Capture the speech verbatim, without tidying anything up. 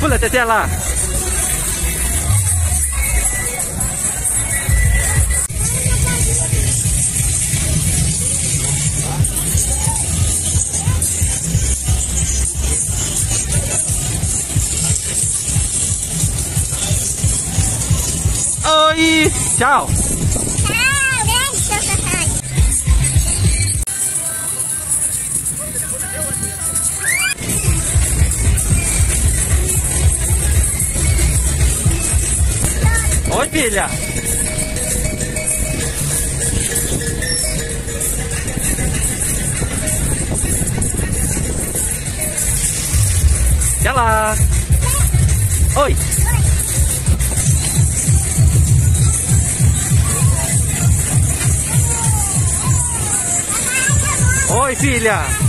Pula, Teté, lá. Oi, tchau. Oi, filha. Tchau lá. Oi. Oi, filha.